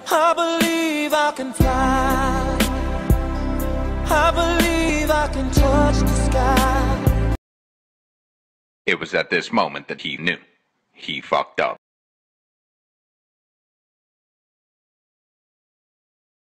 I believe I can fly. I believe I can touch the sky. It was at this moment that he knew. He fucked up.